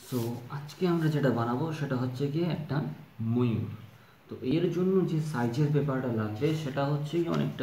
So আজকে আমরা যেটা বানাবো সেটা হচ্ছে গিয়ে একটা ময়ূর। তো এর জন্য যে সাইজের পেপারটা লাগবে সেটা হচ্ছে গিয়ে অনেকটা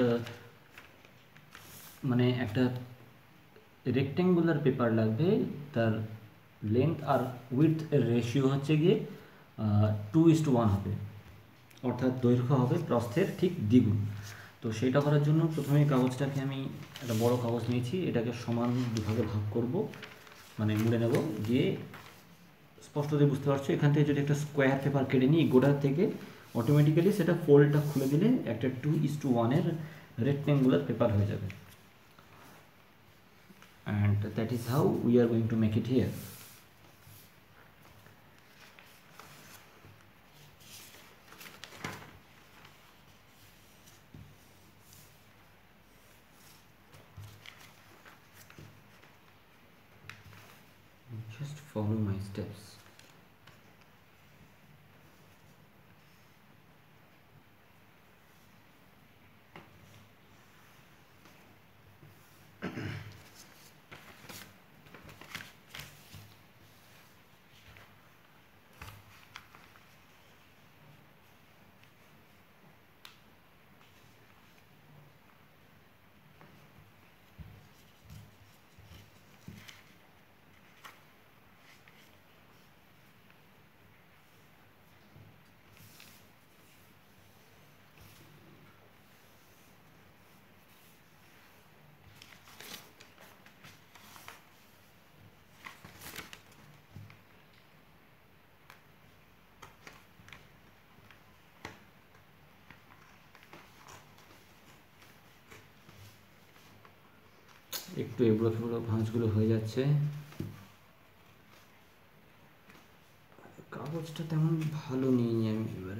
মানে একটা রেক্ট্যাঙ্গুলার পেপার লাগবে। তার লেন্থ আর উইডথ এর রেশিও হচ্ছে গিয়ে 2:1 হবে, অর্থাৎ দৈর্ঘ্য হবে প্রস্থের ঠিক দ্বিগুণ। তো সেটা করার জন্য প্রথমে কাগজটাকে আমি একটা বড় কাগজ নিয়েছি, এটাকে সমান দুভাগে ভাগ করব, মানে মুড়ে নেব। দিয়ে স্পষ্টতই বুঝতে পারছো, এখান থেকে যদি একটা স্কোয়ার পেপার কেটে নিই গোটা থেকে, অটোমেটিক্যালি সেটা ফোল্ডটা খুলে দিলে একটা 2:1 রেক্ট্যাঙ্গুলার পেপার হয়ে যাবে। and that is how we are going to make it here. Just follow my steps. একটু এবড়ো খেবড়ো ভাঁজগুলো হয়ে যাচ্ছে, কাগজটা তেমন ভালো নিইনি আমি এবারে।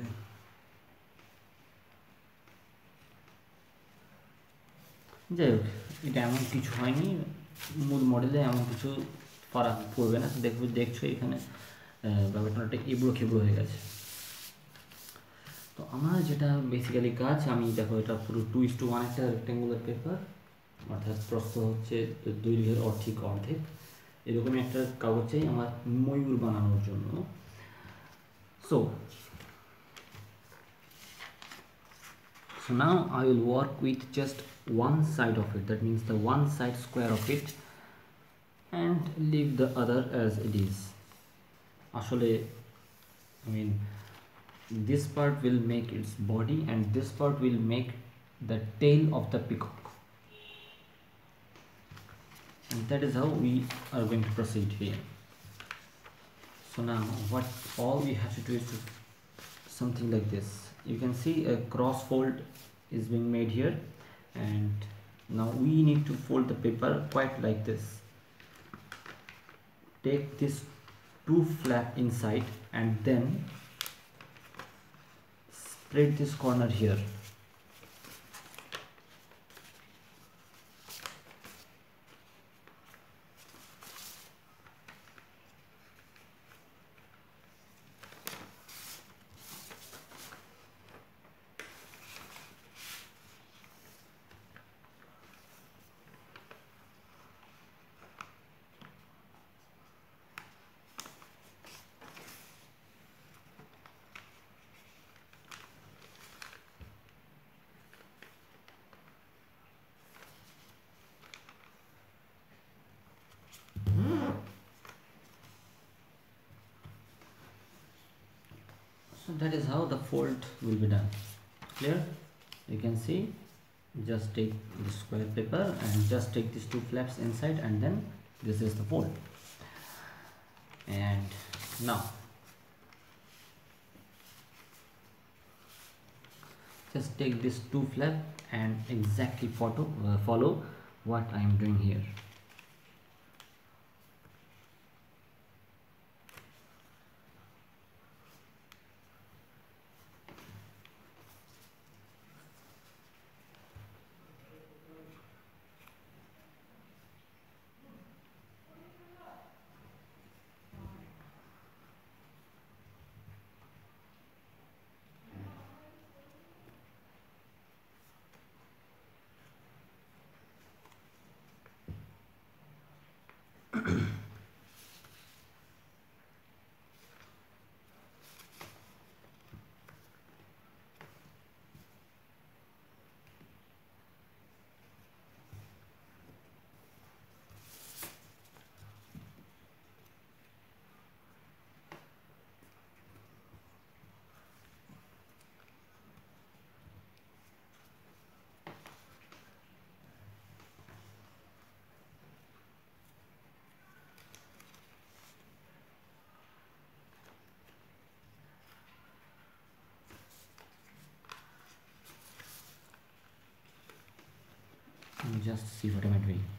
যাই হোক, এটা এমন কিছু হয়নি, মূল মডেলে এমন কিছু ফারাক পড়বে না। দেখছো এখানে ব্যাপারটা একটা এবড়ো খেবড়ো হয়ে গেছে। তো আমার যেটা বেসিক্যালি কাজ, আমি দেখো এটা পুরো 2:1 একটা রেক্ট্যাঙ্গুলার পেপার, অর্থাৎ প্রস্থ হচ্ছে দৈর্ঘ্যের ঠিক অর্ধেক। এরকমই একটা কাগজ চাই আমার ময়ূর বানানোর জন্য। So now I will work with just one side of it, that means the one side square of it, and leave the other as it is. Ashole, I mean, this part will make its body and this part will make the tail of the peacock, and that is how we are going to proceed here. So now what all we have to do is to something like this. You can see a cross fold is being made here, and now we need to fold the paper quite like this. Take this two flap inside and then spread this corner here. So that is how the fold will be done. Clear? You can see, just take the square paper and just take these two flaps inside, and then this is the fold. And now just take this two flap and exactly follow what I am doing here. just see what am I doing.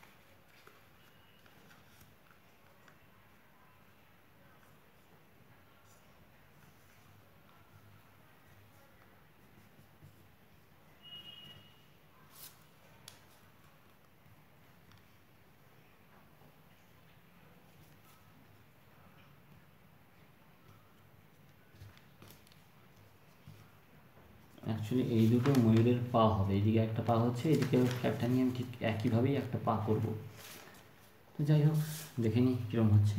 Actually এই দুটো ময়ূরের পা হবে, এদিকে একটা পা হচ্ছে, এদিকে ফ্ল্যাপটা নিয়ে আমি ঠিক একইভাবেই একটা পা করব। তো যাই হোক, দেখে নিই কীরকম হচ্ছে।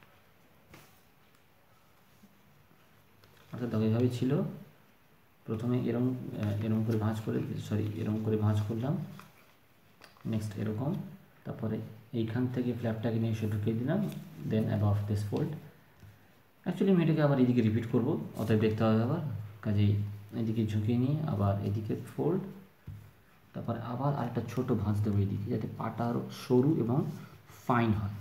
অর্থাৎ এইভাবেই ছিল, প্রথমে এরম এরম করে ভাঁজ করে, সরি এরম করে ভাঁজ করলাম, নেক্সট এরকম, তারপরে এইখান থেকে ফ্ল্যাপটাকে নিয়ে এসে ঢুকিয়ে দিলাম, then above this fold. Actually আমি এটাকে আবার এদিকে রিপিট করব, অতএব দেখতে হবে আবার, কাজেই এদিকে ঝুঁকিয়ে নিয়ে আবার এদিকে ফোল্ড, তারপরে আবার আরেকটা ছোট ভাঁজ দেবো এদিকে, যাতে পাটা আরও সরু এবং ফাইন হয়।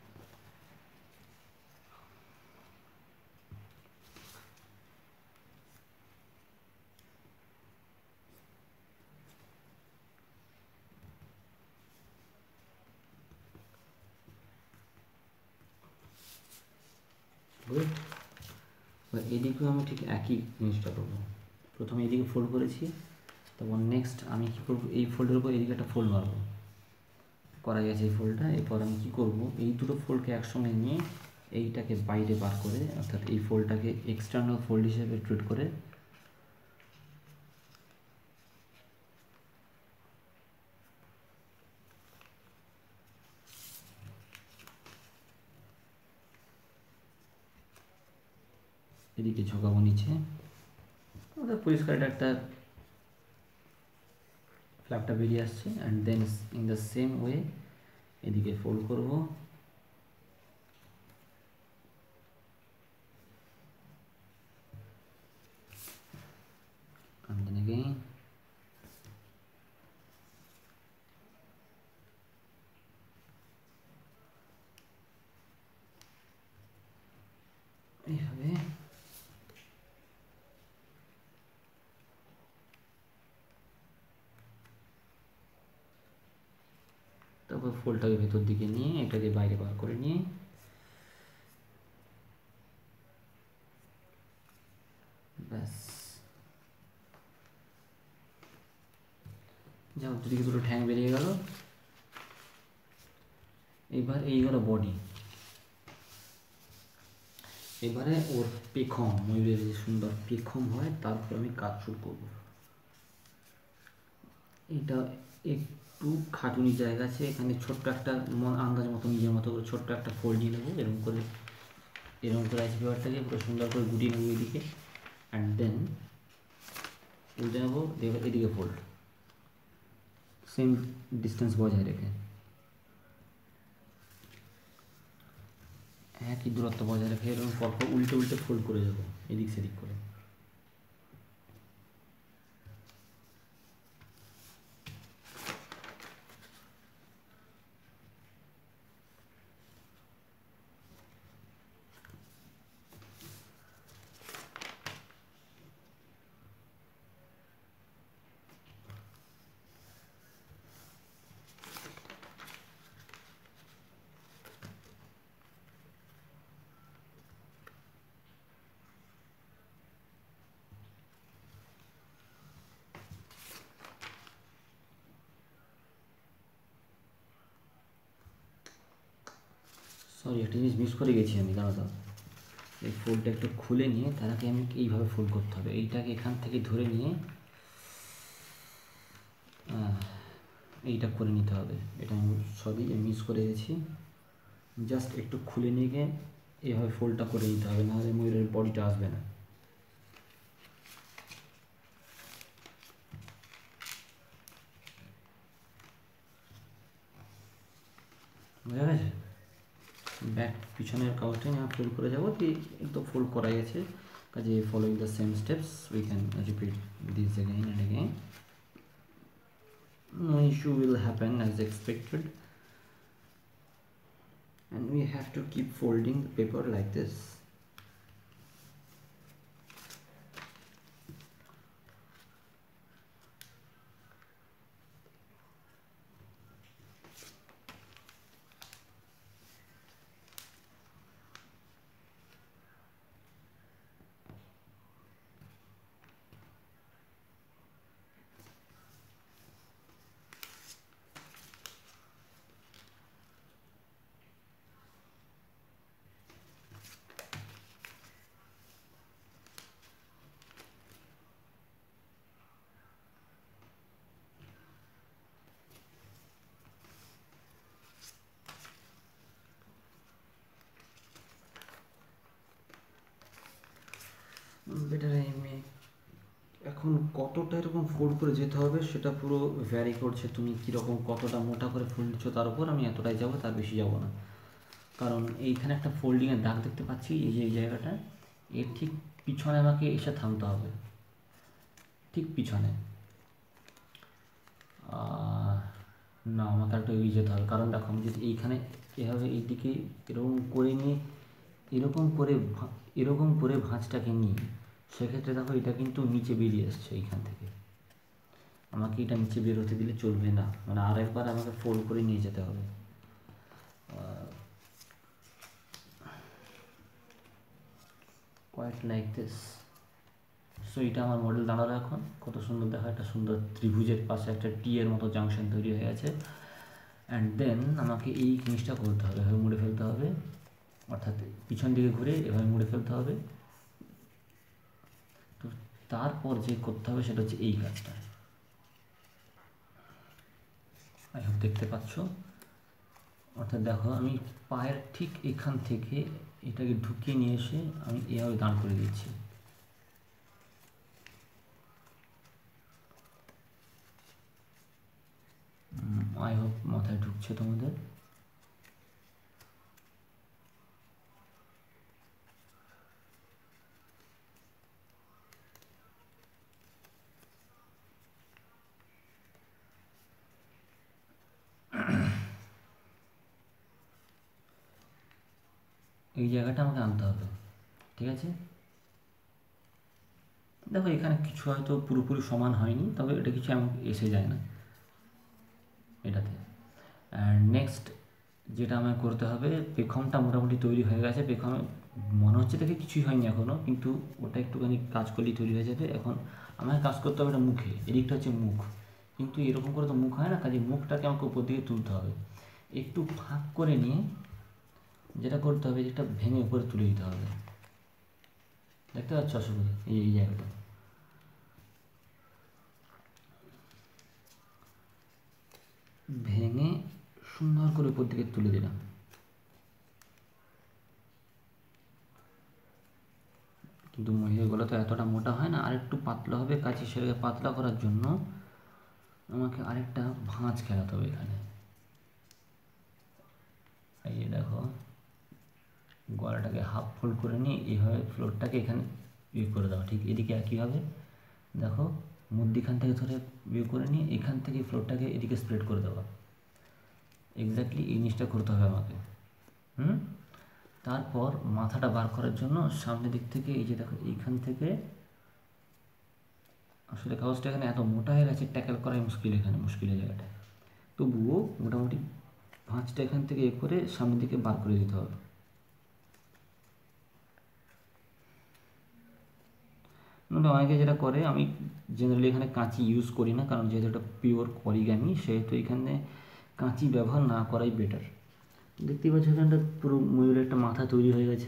এদিকেও আমি ঠিক একই জিনিসটা করবো, প্রথমে এদিকে ফোল্ড করেছি, তারপর নেক্সট আমি কী করবো, এই ফোল্ডের উপর এদিকে একটা ফোল্ড মারবো, করা গেছে এই ফোল্ডটা। এরপর আমি কী করবো, এই দুটো ফোল্ডকে একসঙ্গে নিয়ে এইটাকে বাইরে বার করে, অর্থাৎ এই ফোল্ডটাকে এক্সটার্নাল ফোল্ড হিসেবে ট্রিট করে এদিকে ঝোঁকাবো নিচে, আমাদের পরিষ্কার একটা ফ্ল্যাপটা বেরিয়ে আসছে। And then in the same way এদিকে ফোল্ড করবো, and then again এইভাবে তারপর ফোল্ডটাকে ভেতর দিকে নিয়ে এটাকে বাইরে বার করে নিয়ে ব্যাস, যাও দুদিকে দুটো ঠ্যাং বেরিয়ে গেল। এবার এই হলো বডি, এবারে ওর পেখম, ময়ূরের যে সুন্দর পেখম হয় তার উপর আমি কাজ শুরু করবো। এটা একটু খাটুনি জায়গা আছে, এখানে ছোট্ট একটা আন্দাজ মতো নিজের মতো করে ছোট্ট একটা ফোল্ড নিয়ে নেবো, এরকম করে রাইস পেপারটাকে পুরো সুন্দর করে গুটিয়ে নেবো এদিকে, অ্যান্ড দেন উল্টে নেবো, এদিকে ফোল্ড, সেম ডিস্টেন্স বজায় রেখে, একই দূরত্ব বজায় রেখে এরকম পরপর উল্টে উল্টে ফোল্ড করে যাবো এদিক সেদিক করে। সরি, একটা জিনিস মিস করে গেছি আমি, দাঁড়াও, এই ফোল্ডটা একটু খুলে নিয়ে তার আগে আমি এইভাবে ফোল্ড করতে হবে, এইটাকে এখান থেকে ধরে নিয়ে এইটা করে নিতে হবে। এটা আমি সরি মিস করে গেছি, জাস্ট একটু খুলে নিয়ে গিয়ে এইভাবে ফোল্ডটা করে নিতে হবে, নাহলে ময়ূরের বডিটা আসবে না। বোঝা গেছে? ব্যাক পিছনের কাগজটা আমি ফোল্ড করে যাবো, তো ফোল্ড করাই আছে, কাজে following the same steps we can repeat this again and again. No issue will happen as expected, and we have to keep folding the paper like this. Better এমএ এখন কতটা এরকম ফোল্ড করে যেতে হবে সেটা পুরো ভ্যারি করছে, তুমি কীরকম কতটা মোটা করে ফোল্ড দিচ্ছ তার উপর। আমি এতটাই যাবো, তার বেশি যাব না, কারণ এইখানে একটা ফোল্ডিংয়ের দাগ দেখতে পাচ্ছি, এই যে এই জায়গাটা, এর ঠিক পিছনে আমাকে এসে থামতে হবে, ঠিক পিছনে। না, আমাকে একটা এগিয়ে যেতে হবে, কারণ দেখো আমি যদি এইখানে এভাবে এইদিকে এরকম করে নিয়ে এরকম করে ভাঁজটাকে নিই, সেক্ষেত্রে দেখো এটা কিন্তু নিচে বেরিয়ে আসছে এইখান থেকে। আমাকে এটা নিচে বেরোতে দিলে চলবে না, মানে আরেকবার আমাকে ফোল্ড করে নিয়ে যেতে হবে। Quite like this. সো এটা আমার মডেল দাঁড়ালো এখন, কত সুন্দর দেখা, একটা সুন্দর ত্রিভুজের পাশে একটা টি এর মতো জাংশন তৈরি হয়ে গেছে। অ্যান্ড দেন আমাকে এই জিনিসটা করতে হবে, এভাবে মুড়ে ফেলতে হবে, অর্থাৎ পিছন দিকে ঘুরে এভাবে মুড়ে ফেলতে হবে। তো তারপর যে করতে হবে সেটা হচ্ছে এই কাজটা। আই হোপ দেখতে পাচ্ছ। অর্থাৎ দেখো আমি পায়ের ঠিক এখান থেকে এটাকে ঢুকিয়ে নিয়ে এসে আমি এভাবে দাঁড় করে দিচ্ছি। আই হোপ মাথায় ঢুকছে তোমাদের। এই জায়গাটা আমাকে আনতে হবে, ঠিক আছে। দেখো এখানে কিছু হয়তো পুরোপুরি সমান হয়নি, তবে এটা কিছু এমন এসে যায় না এটাতে। অ্যান্ড নেক্সট যেটা আমায় করতে হবে, পেখমটা মোটামুটি তৈরি হয়ে গেছে। পেখমে মনে হচ্ছে দেখে কিছুই হয়নি এখনও, কিন্তু ওটা একটুখানি কাজ করলেই তৈরি হয়ে যাবে। এখন আমাকে কাজ করতে হবে এটা মুখে, এদিকটা হচ্ছে মুখ, কিন্তু এরকম করে তো মুখ হয় না, কাজে মুখটাকে আমাকে উপর দিকে তুলতে হবে। একটু ফাঁক করে নিয়ে যেটা করতে হবে, যেটা ভেঙে উপরে তুলে দিতে হবে। দেখতে পাচ্ছ অসুবিধা, এই জায়গাটা ভেঙে সুন্দর করে উপর দিকে তুলে দিলাম। কিন্তু মহিলার গলা তো এতটা মোটা হয় না, আরেকটু পাতলা হবে। কাছে সেটাকে পাতলা করার জন্য আমাকে আরেকটা ভাঁজ খেলাতে হবে এখানে। এই যে দেখো, গলাটাকে হাফ ফোল্ড করে নিয়ে এইভাবে ফ্লোরটাকে এখানে করে দেওয়া, ঠিক এদিকে একইভাবে দেখো মধ্যিখান থেকে ধরে করে নিয়ে এখান থেকে ফ্লোরটাকে এদিকে স্প্রেড করে দেওয়া। এক্স্যাক্টলি এই জিনিসটা করতে হবে আমাকে। তারপর মাথাটা বার করার জন্য সামনের দিক থেকে এই যে দেখো এইখান থেকে, আসলে কাগজটা এখানে এত মোটা হয়ে গেছে ট্যাকেল করাই মুশকিল, এখানে মুশকিলের জায়গাটা। তবুও মোটামুটি ভাঁজটা এখান থেকে করে সামনের দিকে বার করে দিতে হবে। মানে অনেকে যেটা করে, আমি জেনারেলি এখানে কাঁচি ইউজ করি না, কারণ যেহেতু এটা পিওর অরিগামি, সেহেতু এখানে কাঁচি ব্যবহার না করাই বেটার। দেখতেই পাচ্ছ এখানটা পুরো ময়ূরের একটা মাথা তৈরি হয়ে গেছে,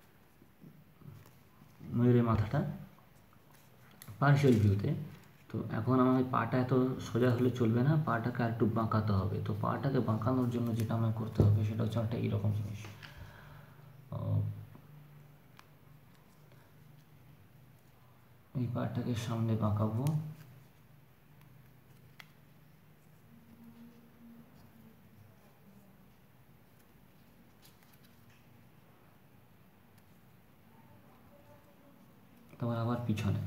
ময়ূরের মাথাটা পার্শিয়াল ভিউতে। তো এখন আমার পাটা এত সোজা হলে চলবে না, পাটাকে আর একটু বাঁকাতে হবে। তো পাটাকে বাঁকানোর জন্য যেটা আমায় করতে হবে সেটা হচ্ছে একটা এইরকম জিনিস। এই পাটাকে সামনে বাঁকাবো, তারপর আবার পিছনে।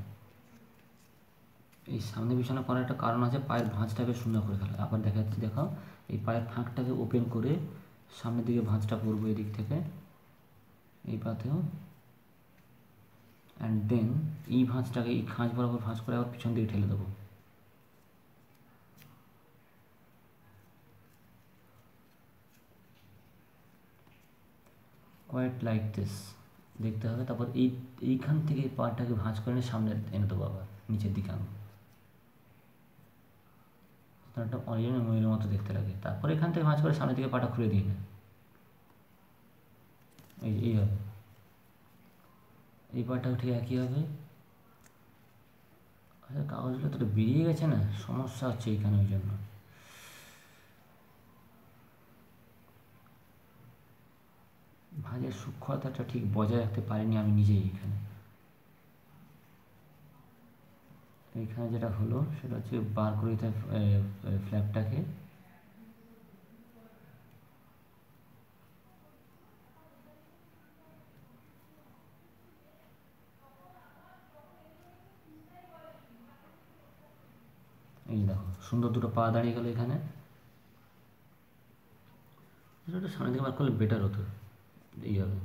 এই সামনে পিছনে করার একটা কারণ আছে, পায়ের ভাঁজটাকে সুন্দর করে ফেলা। আবার দেখা যাচ্ছে, দেখাও এই পায়ের ফাঁকটাকে ওপেন করে সামনের দিকে ভাঁজটা করবো এদিক থেকে এই পাতেও। অ্যান্ড দেন এই ভাঁজটাকে এই খাঁজ বরাবর ভাঁজ করে আবার পিছন দিকে ঠেলে দেবো। কোয়াইট লাইক দিস দেখতে হবে। তারপর এইখান থেকে পাটাকে ভাঁজ করে নিয়ে সামনে এনে দেবো, আবার নিচের দিকে আনবো, একটা অরিজিনাল ময়ূরের মতো দেখতে লাগে। তারপর এখান থেকে ভাঁজ করে সামনের দিকে পাটা খুলে দিই না, এইভাবে এই পাটাও ঠিক একই হবে। আচ্ছা, কাগজগুলো তো বেরিয়ে গেছে না, সমস্যা হচ্ছে এইখানে, ওই জন্য ভাঁজের সূক্ষ্মতাটা ঠিক বজায় রাখতে পারিনি আমি নিজেই এখানে। এখানে যেটা হলো সেটা হচ্ছে বার করে দিতে ফ্ল্যাপটাকে। এই দেখো সুন্দর দুটো পা দাঁড়িয়ে গেল এখানে। এটা সামনে থেকে বার করলে বেটার হতো এইভাবে।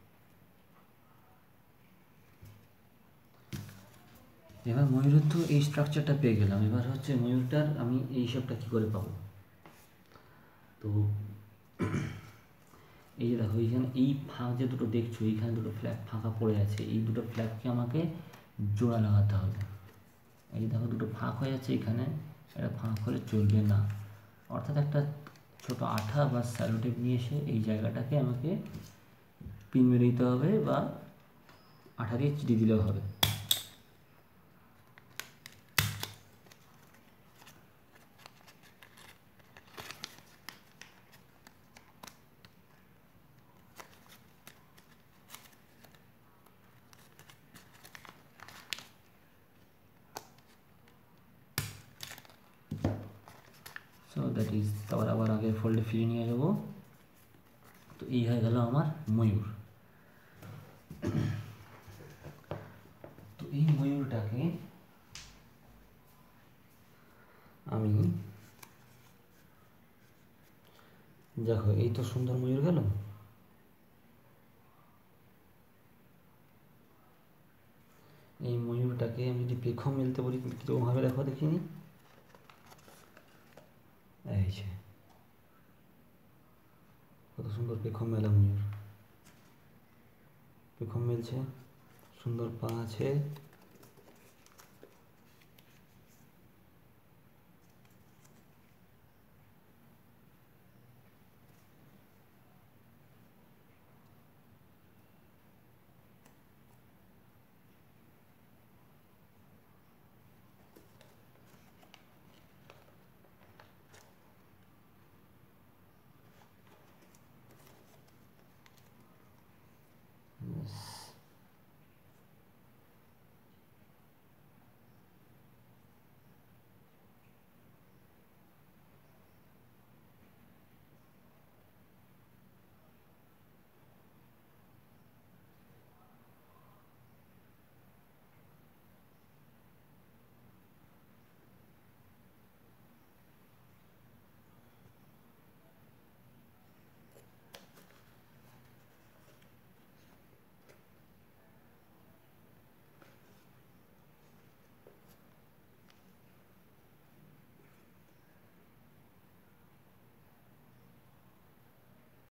এবার ময়ূরের তো এই স্ট্রাকচারটা পেয়ে গেলাম, এবার হচ্ছে ময়ূরটার আমি এই শেপটা কী করে পাবো। তো এই যে দেখো এইখানে এই ফাঁক যে দুটো দেখছো, এইখানে দুটো ফ্ল্যাপ ফাঁকা পড়ে আছে, এই দুটো ফ্ল্যাপকে আমাকে জোড়া লাগাতে হবে। এই দেখো দুটো ফাঁক হয়ে যাচ্ছে এখানে, এটা ফাঁক হলে চলবে না। অর্থাৎ একটা ছোট আঠা বা স্যালোটেপ নিয়ে এসে এই জায়গাটাকে আমাকে পিন মেরে দিতে হবে বা আঠা দিয়ে চিটি দিলেও হবে। সো দ্যাট ইজ, তারপর আবার আগের ফোল্ডে ফিরে নিয়ে যাবো। তো এই হয়ে গেল আমার ময়ূর। তো এই ময়ূরটাকে আমি, দেখো এই তো সুন্দর ময়ূর গেল। এই ময়ূরটাকে আমি যদি পেখম মেলতে বলি কীরকমভাবে দেখো দেখিনি, এই যে কত সুন্দর পেখম মেলা ময়ূর, পেখম মেলছে, সুন্দর পা আছে।